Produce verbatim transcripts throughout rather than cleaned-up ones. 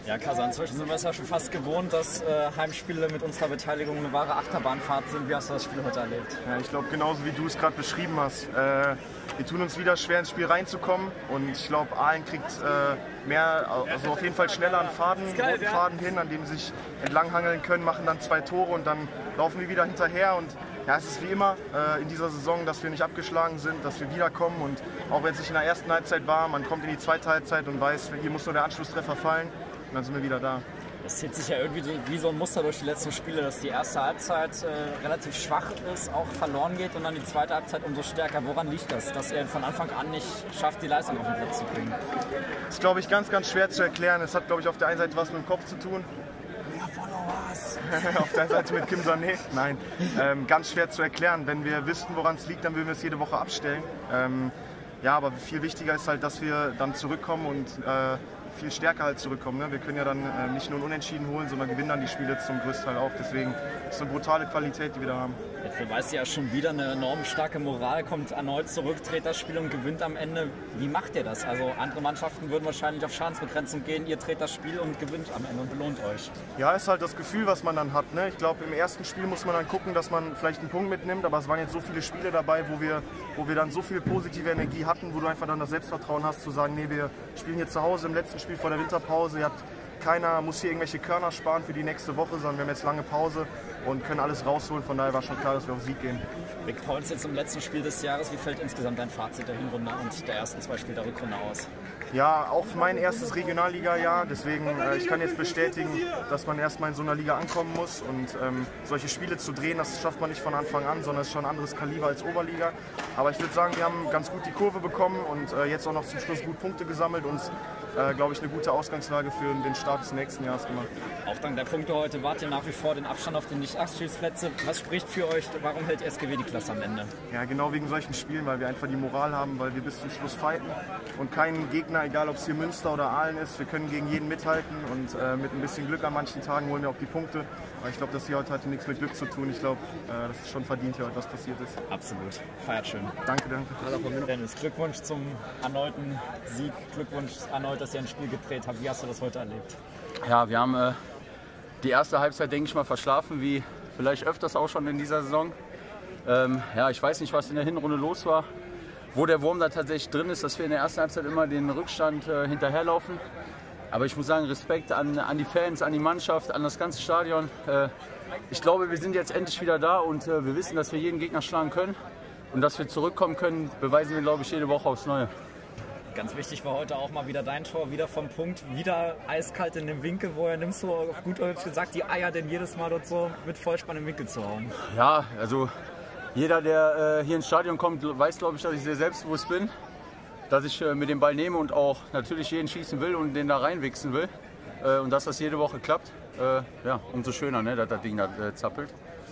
Ja, Kasa, inzwischen sind wir es ja schon fast gewohnt, dass äh, Heimspiele mit unserer Beteiligung eine wahre Achterbahnfahrt sind. Wie hast du das Spiel heute erlebt? Ja, ich glaube, genauso wie du es gerade beschrieben hast. Äh, wir tun uns wieder schwer ins Spiel reinzukommen und ich glaube, Aalen kriegt äh, mehr, also auf jeden Fall schneller einen Faden, geil, roten ja. Faden hin, an dem sie sich entlanghangeln können, machen dann zwei Tore und dann laufen wir wieder hinterher. Und ja, es ist wie immer äh, in dieser Saison, dass wir nicht abgeschlagen sind, dass wir wiederkommen und auch wenn es nicht in der ersten Halbzeit war, man kommt in die zweite Halbzeit und weiß, hier muss nur der Anschlusstreffer fallen und dann sind wir wieder da. Es zieht sich ja irgendwie wie so ein Muster durch die letzten Spiele, dass die erste Halbzeit äh, relativ schwach ist, auch verloren geht und dann die zweite Halbzeit umso stärker. Woran liegt das, dass ihr von Anfang an nicht schafft, die Leistung auf den Platz zu bringen? Das ist, glaube ich, ganz, ganz schwer zu erklären. Es hat, glaube ich, auf der einen Seite was mit dem Kopf zu tun. Ja, Followers! Auf der Seite mit Kim Sané. Nein, ähm, ganz schwer zu erklären. Wenn wir wüssten, woran es liegt, dann würden wir es jede Woche abstellen. Ähm, ja, aber viel wichtiger ist halt, dass wir dann zurückkommen und äh, viel stärker halt zurückkommen. Ne? Wir können ja dann äh, nicht nur ein Unentschieden holen, sondern gewinnen dann die Spiele zum größten Teil auch. Deswegen ist es eine brutale Qualität, die wir da haben. Jetzt beweist ihr ja schon wieder eine enorm starke Moral, kommt erneut zurück, dreht das Spiel und gewinnt am Ende. Wie macht ihr das? Also andere Mannschaften würden wahrscheinlich auf Schadensbegrenzung gehen, ihr dreht das Spiel und gewinnt am Ende und belohnt euch. Ja, ist halt das Gefühl, was man dann hat. Ne? Ich glaube, im ersten Spiel muss man dann gucken, dass man vielleicht einen Punkt mitnimmt, aber es waren jetzt so viele Spiele dabei, wo wir, wo wir dann so viel positive Energie hatten, wo du einfach dann das Selbstvertrauen hast, zu sagen, nee, wir spielen hier zu Hause im letzten Spiel vor der Winterpause. Ihr habt, keiner muss hier irgendwelche Körner sparen für die nächste Woche, sondern wir haben jetzt lange Pause und können alles rausholen. Von daher war schon klar, dass wir auf Sieg gehen. Rick Pauls jetzt im letzten Spiel des Jahres. Wie fällt insgesamt dein Fazit der Hinrunde und der ersten zwei Spiele der Rückrunde aus? Ja, auch mein erstes Regionalliga-Jahr. Deswegen, äh, ich kann jetzt bestätigen, dass man erstmal in so einer Liga ankommen muss. Und ähm, solche Spiele zu drehen, das schafft man nicht von Anfang an, sondern es ist schon ein anderes Kaliber als Oberliga. Aber ich würde sagen, wir haben ganz gut die Kurve bekommen und äh, jetzt auch noch zum Schluss gut Punkte gesammelt und äh, glaube ich, eine gute Ausgangslage für den Start des nächsten Jahres gemacht. Auch dank der Punkte heute wart ihr nach wie vor den Abstand auf den Nicht-Abstiegsplätze. Was spricht für euch? Warum hält S G W die Klasse am Ende? Ja, genau wegen solchen Spielen, weil wir einfach die Moral haben, weil wir bis zum Schluss fighten und keinen Gegner, egal ob es hier Münster oder Aalen ist, wir können gegen jeden mithalten und äh, mit ein bisschen Glück an manchen Tagen holen wir auch die Punkte. Aber ich glaube, das hier heute hatte nichts mit Glück zu tun. Ich glaube, äh, das ist schon verdient hier heute, was passiert ist. Absolut. Feiert schön. Danke, danke. Hallo von mir. Dennis, Glückwunsch zum erneuten Sieg. Glückwunsch erneut, dass ihr ein Spiel gedreht habt. Wie hast du das heute erlebt? Ja, wir haben äh, die erste Halbzeit, denke ich mal, verschlafen, wie vielleicht öfters auch schon in dieser Saison. Ähm, ja, ich weiß nicht, was in der Hinrunde los war, wo der Wurm da tatsächlich drin ist, dass wir in der ersten Halbzeit immer den Rückstand äh, hinterherlaufen. Aber ich muss sagen, Respekt an, an die Fans, an die Mannschaft, an das ganze Stadion. Äh, ich glaube, wir sind jetzt endlich wieder da und äh, wir wissen, dass wir jeden Gegner schlagen können. Und dass wir zurückkommen können, beweisen wir, glaube ich, jede Woche aufs Neue. Ganz wichtig war heute auch mal wieder dein Tor, wieder vom Punkt, wieder eiskalt in dem Winkel. Woher nimmst du, auf gut Deutsch gesagt, die Eier denn jedes Mal dort so mit Vollspann im Winkel zu hauen? Ja, also jeder, der äh, hier ins Stadion kommt, weiß, glaube ich, dass ich sehr selbstbewusst bin. Dass ich äh, mit dem Ball nehme und auch natürlich jeden schießen will und den da reinwichsen will. Äh, und dass das jede Woche klappt, äh, ja, umso schöner, ne, dass das Ding da äh, zappelt.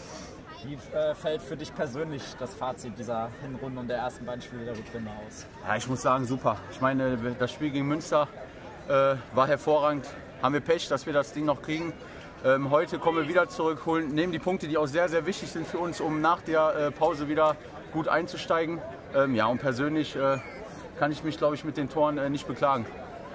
Wie äh, fällt für dich persönlich das Fazit dieser Hinrunde und der ersten beiden Spiele der Rückrunde aus? Ja, ich muss sagen, super. Ich meine, das Spiel gegen Münster äh, war hervorragend. Haben wir Pech, dass wir das Ding noch kriegen. Ähm, heute kommen wir wieder zurück, holen, nehmen die Punkte, die auch sehr, sehr wichtig sind für uns, um nach der äh, Pause wieder gut einzusteigen. Ähm, ja, und persönlich äh, kann ich mich, glaube ich, mit den Toren äh, nicht beklagen.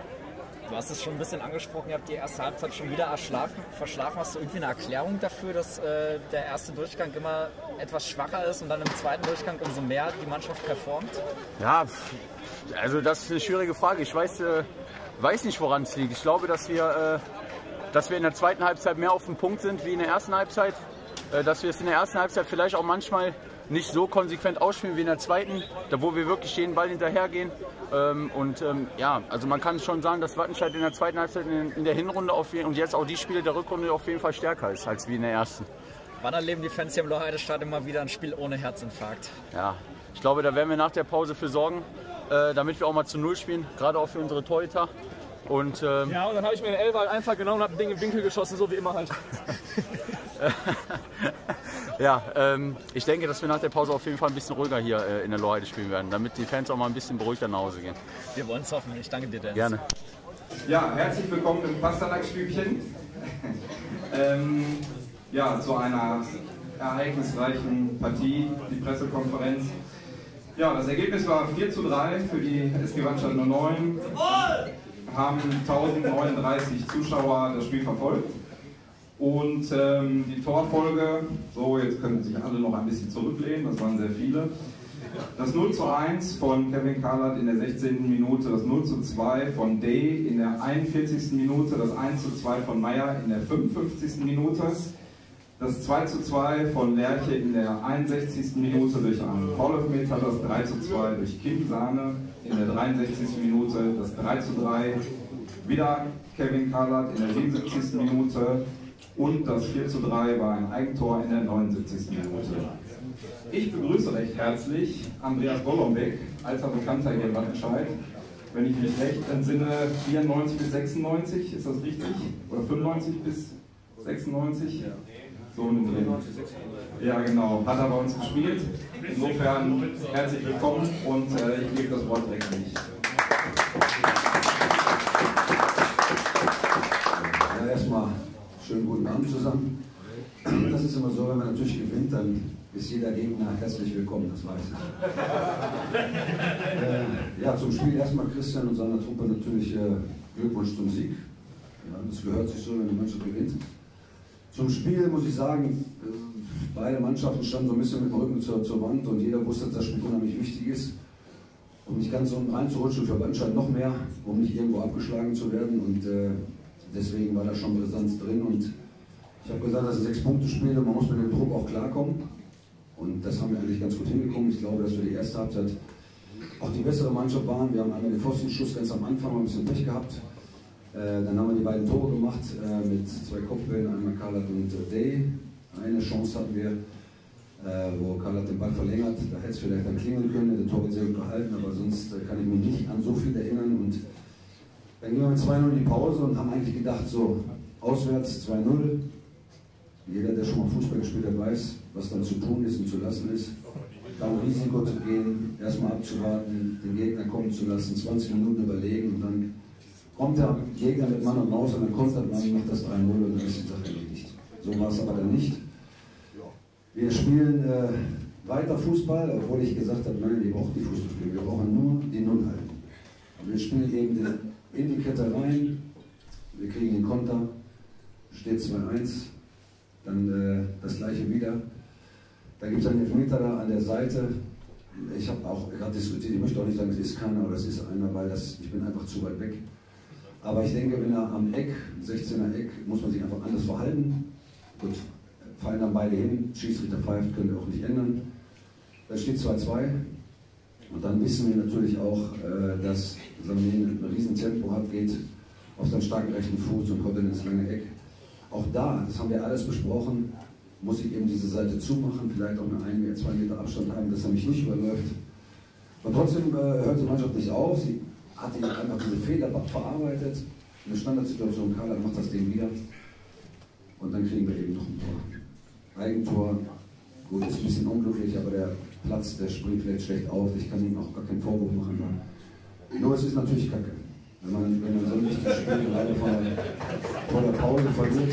Du hast es schon ein bisschen angesprochen, ihr habt die erste Halbzeit schon wieder erschlafen, verschlafen. Hast du irgendwie eine Erklärung dafür, dass äh, der erste Durchgang immer etwas schwacher ist und dann im zweiten Durchgang umso mehr die Mannschaft performt? Ja, also das ist eine schwierige Frage. Ich weiß, äh, weiß nicht, woran es liegt. Ich glaube, dass wir, äh, dass wir in der zweiten Halbzeit mehr auf den Punkt sind wie in der ersten Halbzeit. Äh, dass wir es in der ersten Halbzeit vielleicht auch manchmal nicht so konsequent ausspielen wie in der zweiten, da wo wir wirklich jeden Ball hinterhergehen. Ähm, und ähm, ja, also man kann schon sagen, dass Wattenscheid in der zweiten Halbzeit in, in der Hinrunde auf jeden, und jetzt auch die Spiele der Rückrunde auf jeden Fall stärker ist als wie in der ersten. Wann erleben die Fans hier im Loheide-Stadion mal wieder ein Spiel ohne Herzinfarkt? Ja, ich glaube, da werden wir nach der Pause für sorgen, äh, damit wir auch mal zu Null spielen, gerade auch für unsere Torhüter. Und, ähm, ja, und dann habe ich mir den Elfer einfach genommen und habe ein Ding im Winkel geschossen, so wie immer halt. Ja, ähm, ich denke, dass wir nach der Pause auf jeden Fall ein bisschen ruhiger hier äh, in der Loheide spielen werden, damit die Fans auch mal ein bisschen beruhigter nach Hause gehen. Wir wollen es hoffen. Ich danke dir, Dennis. Gerne. Ja, herzlich willkommen im Pastanack-Stübchen. ähm, ja, zu einer ereignisreichen Partie, die Pressekonferenz. Ja, das Ergebnis war vier zu drei für die S G Wattenscheid null neun. haben tausendneununddreißig Zuschauer das Spiel verfolgt. Und ähm, die Torfolge, so jetzt können sich alle noch ein bisschen zurücklehnen, das waren sehr viele. Das null zu eins von Kevin Kahlert in der sechzehnten Minute, das null zu zwei von Day in der einundvierzigsten Minute, das eins zu zwei von Meyer in der fünfundfünfzigsten Minute, das zwei zu zwei von Lerche in der einundsechzigsten Minute durch einen Foul-Elfmeter, das drei zu zwei durch Kim Sahne in der dreiundsechzigsten Minute, das drei zu drei wieder Kevin Kahlert in der siebenundsiebzigsten Minute und das vier zu drei war ein Eigentor in der neunundsiebzigsten Minute. Ich begrüße recht herzlich Andreas Golombek, alter Bekannter hier in Wattenscheid. Wenn ich mich recht entsinne, vierundneunzig bis sechsundneunzig, ist das richtig? Oder fünfundneunzig bis sechsundneunzig? Ja. So in den Ja, genau. Hat er bei uns gespielt. Insofern herzlich willkommen und äh, ich gebe das Wort direkt an dich. Ja, erstmal schönen guten Abend zusammen. Das ist immer so, wenn man natürlich gewinnt, dann ist jeder Gegner herzlich willkommen, das weiß ich. äh, ja, zum Spiel erstmal Christian und seiner Truppe natürlich äh, Glückwunsch zum Sieg. Ja, das gehört sich so, wenn die Mannschaft gewinnt. Zum Spiel muss ich sagen, äh, beide Mannschaften standen so ein bisschen mit dem Rücken zur, zur Wand und jeder wusste, dass das Spiel unheimlich wichtig ist, um nicht ganz unten reinzurutschen, für Wattenscheid noch mehr, um nicht irgendwo abgeschlagen zu werden und äh, deswegen war da schon Brisanz drin und ich habe gesagt, das ist ein Sechs-Punkte-Spiel und man muss mit dem Druck auch klarkommen. Und das haben wir eigentlich ganz gut hinbekommen. Ich glaube, dass wir die erste Halbzeit auch die bessere Mannschaft waren. Wir haben einmal den Pfostenschuss ganz am Anfang ein bisschen Pech gehabt. Äh, dann haben wir die beiden Tore gemacht äh, mit zwei Kopfbällen, einmal Kahlert und äh, Day. Eine Chance hatten wir, äh, wo Kahlert den Ball verlängert. Da hätte es vielleicht dann klingeln können, der Tor wird sehr gut gehalten, aber sonst äh, kann ich mich nicht an so viel erinnern. Und dann gingen wir mit zwei null in die Pause und haben eigentlich gedacht, so auswärts zwei null. Jeder, der schon mal Fußball gespielt hat, weiß, was dann zu tun ist und zu lassen ist. Da ein Risiko zu gehen, erstmal abzuwarten, den Gegner kommen zu lassen, zwanzig Minuten überlegen und dann kommt der Gegner mit Mann und Maus und dann kontert man, macht das drei null und dann ist die Sache erledigt. So war es aber dann nicht. Wir spielen äh, weiter Fußball, obwohl ich gesagt habe, nein, wir brauchen die Fußballspiele, wir brauchen nur die Null halten. Wir spielen eben in die Kette rein, wir kriegen den Konter, steht zwei eins. Dann äh, das gleiche wieder. Da gibt es einen Elfmeter da an der Seite. Ich habe auch gerade diskutiert, ich möchte auch nicht sagen, es ist keiner, aber es ist einer, weil das, ich bin einfach zu weit weg. Aber ich denke, wenn er am Eck, sechzehner Eck, muss man sich einfach anders verhalten. Gut, fallen dann beide hin, Schiedsrichter pfeift, können wir auch nicht ändern. Da steht zwei zwei. Und dann wissen wir natürlich auch, äh, dass Samin ein riesen Tempo hat, geht auf seinen starken rechten Fuß und kommt dann ins lange Eck. Auch da, das haben wir alles besprochen, muss ich eben diese Seite zumachen, vielleicht auch eine ein, zwei Meter Abstand haben, dass er mich nicht überläuft. Und trotzdem äh, hört die Mannschaft nicht auf, sie hat einfach diese Fehler verarbeitet. Eine Standardsituation, Kahlert macht das Ding wieder. Und dann kriegen wir eben noch ein Tor. Eigentor, gut, ist ein bisschen unglücklich, aber der Platz, der springt vielleicht schlecht auf. Ich kann ihm auch gar keinen Vorwurf machen. Nur es ist natürlich kacke. Wenn man, wenn man so ein wichtiges Spiel gerade vor, vor der Pause verliert,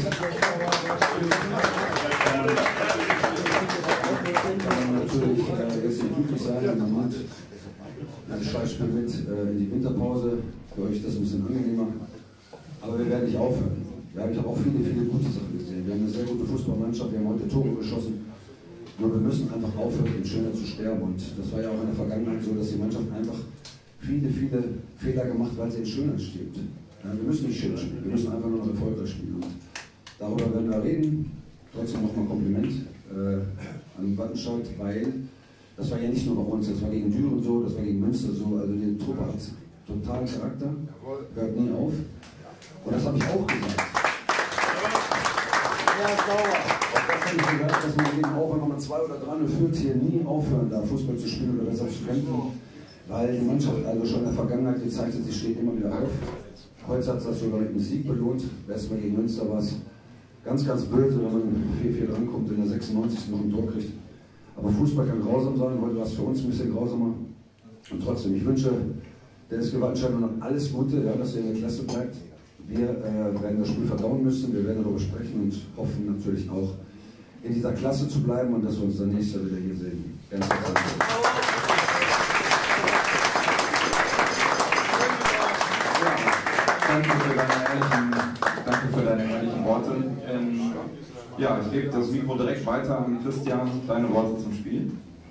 kann man natürlich äh, jetzt nicht glücklich sein und man macht ein Scheißspiel mit äh, in die Winterpause. Für euch ist das ein bisschen angenehmer. Aber wir werden nicht aufhören. Ja, ich habe auch viele, viele gute Sachen gesehen. Wir haben eine sehr gute Fußballmannschaft, wir haben heute Tore geschossen. Nur wir müssen einfach aufhören, in Schöner zu sterben. Und das war ja auch in der Vergangenheit so, dass die Mannschaft einfach viele, viele Fehler gemacht, weil sie in Schönheit stirbt. Ja, wir müssen nicht schön spielen, wir müssen einfach nur noch erfolgreich spielen. Und darüber werden wir reden. Trotzdem nochmal Kompliment äh, an Wattenscheid, weil das war ja nicht nur bei uns, das war gegen Düren so, das war gegen Münster so. Also die Truppe hat totalen Charakter, hört nie auf. Und das habe ich auch gesagt. Ja, sauer. Das habe ich gesagt, dass man eben auch, wenn man zwei oder drei null führt, hier nie aufhören darf, Fußball zu spielen oder besser zu kämpfen. Weil die Mannschaft also schon in der Vergangenheit gezeigt hat, sie steht immer wieder auf. Heute hat es das sogar mit einem Sieg belohnt. Letztes Mal gegen Münster war es ganz, ganz böse, wenn man vier vier rankommt und in der sechsundneunzigsten noch ein Tor kriegt. Aber Fußball kann grausam sein. Heute war es für uns ein bisschen grausamer. Und trotzdem, ich wünsche der S G Wattenscheid noch alles Gute, ja, dass er in der Klasse bleibt. Wir äh, werden das Spiel verdauen müssen, wir werden darüber sprechen und hoffen natürlich auch in dieser Klasse zu bleiben und dass wir uns dann nächstes Jahr wieder hier sehen. Ganz herzlichen Dank. danke für deine ehrlichen, danke für deine ehrlichen Worte. Ähm, ja, ich gebe das Mikro direkt weiter an Christian. Deine Worte zum Spiel.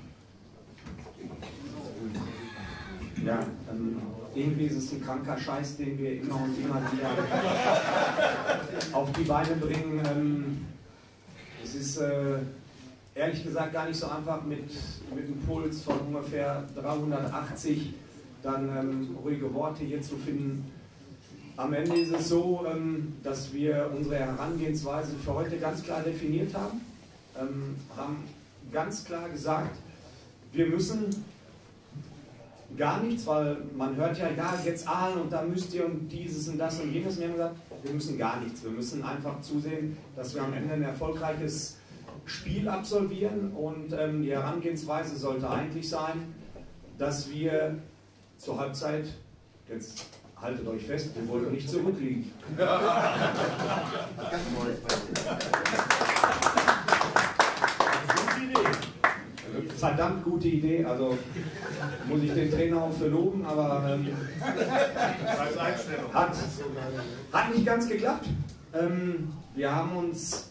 Ja, ähm, irgendwie ist es ein kranker Scheiß, den wir immer und immer wieder auf die Beine bringen. Ähm, es ist äh, ehrlich gesagt gar nicht so einfach, mit, mit einem Puls von ungefähr dreihundertachtzig dann ähm, ruhige Worte hier zu finden. Am Ende ist es so, ähm, dass wir unsere Herangehensweise für heute ganz klar definiert haben, ähm, haben ganz klar gesagt, wir müssen gar nichts, weil man hört ja, ja, jetzt Aalen und da müsst ihr und dieses und das und jenes. Wir haben gesagt, wir müssen gar nichts. Wir müssen einfach zusehen, dass wir am Ende ein erfolgreiches Spiel absolvieren und ähm, die Herangehensweise sollte eigentlich sein, dass wir zur Halbzeit, jetzt haltet euch fest, wir wollten nicht zurückliegen. Verdammt gute Idee, also muss ich den Trainer auch für loben, aber ähm, hat, hat nicht ganz geklappt. Ähm, wir haben uns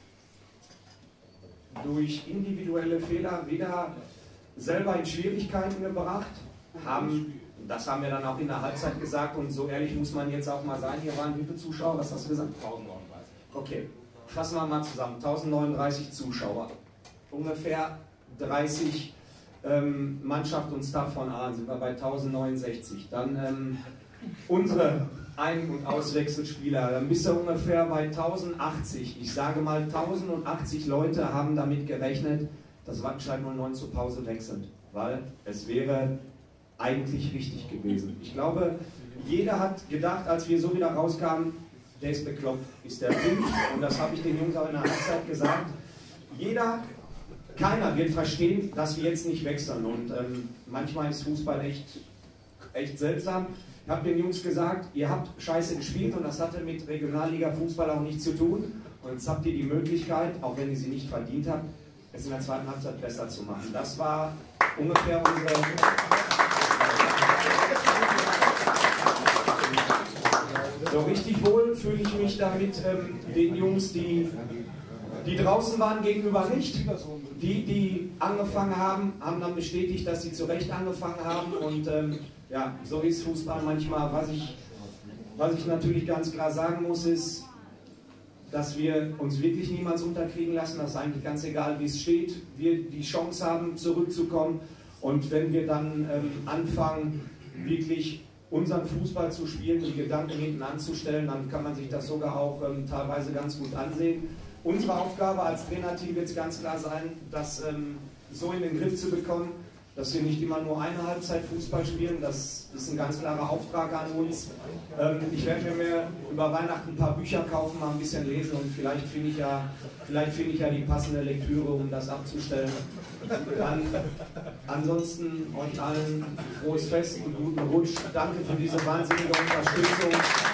durch individuelle Fehler wieder selber in Schwierigkeiten gebracht, haben, das haben wir dann auch in der Halbzeit gesagt und so ehrlich muss man jetzt auch mal sein, hier waren wie viele Zuschauer, was hast du gesagt? tausendneununddreißig. Okay, fassen wir mal zusammen, tausendneununddreißig Zuschauer, ungefähr dreißig ähm, Mannschaft und Staff von Aalen, sind wir bei tausendneunundsechzig. Dann ähm, unsere Ein- und Auswechselspieler, dann bist du ungefähr bei tausendachtzig. Ich sage mal, tausendachtzig Leute haben damit gerechnet, dass Wattenscheid null neun zur Pause wechselt, weil es wäre eigentlich richtig gewesen. Ich glaube, jeder hat gedacht, als wir so wieder rauskamen, der ist bekloppt, ist der Wind. Und das habe ich den Jungs auch in der Halbzeit gesagt. Jeder Keiner wird verstehen, dass wir jetzt nicht wechseln und ähm, manchmal ist Fußball echt, echt seltsam. Ich habe den Jungs gesagt, ihr habt scheiße gespielt und das hatte mit Regionalliga-Fußball auch nichts zu tun und jetzt habt ihr die Möglichkeit, auch wenn ihr sie nicht verdient habt, es in der zweiten Halbzeit besser zu machen. Das war ungefähr unsere... So richtig wohl fühle ich mich damit ähm, den Jungs, die, die draußen waren, gegenüber nicht. Die, die angefangen haben, haben dann bestätigt, dass sie zu Recht angefangen haben und ähm, ja, so ist Fußball manchmal. Was ich, was ich natürlich ganz klar sagen muss, ist, dass wir uns wirklich niemals unterkriegen lassen. Das ist eigentlich ganz egal, wie es steht. Wir die Chance haben, zurückzukommen und wenn wir dann ähm, anfangen, wirklich unseren Fußball zu spielen, die Gedanken hinten anzustellen, dann kann man sich das sogar auch ähm, teilweise ganz gut ansehen. Unsere Aufgabe als Trainerteam wird es ganz klar sein, das ähm, so in den Griff zu bekommen, dass wir nicht immer nur eine Halbzeit Fußball spielen. Das ist ein ganz klarer Auftrag an uns. Ähm, ich werde mir über Weihnachten ein paar Bücher kaufen, mal ein bisschen lesen und vielleicht finde ich, ja, vielleicht finde ich ja die passende Lektüre, um das abzustellen. Dann, ansonsten euch allen frohes Fest und guten Rutsch. Danke für diese wahnsinnige Unterstützung.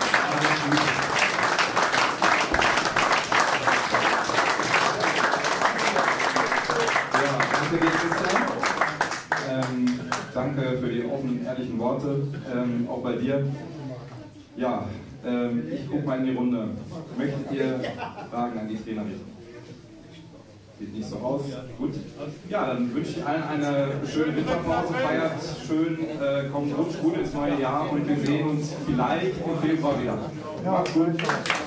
Danke dir, Christian. Ähm, danke für die offenen, ehrlichen Worte, ähm, auch bei dir. Ja, ähm, ich gucke mal in die Runde. Möchtet ihr Fragen an die Trainer richten? Sieht nicht so aus. Gut. Ja, dann wünsche ich allen eine schöne Winterpause. Feiert schön, äh, kommt rutsch gut ins neue Jahr und wir sehen uns vielleicht im Februar wieder. Macht's gut.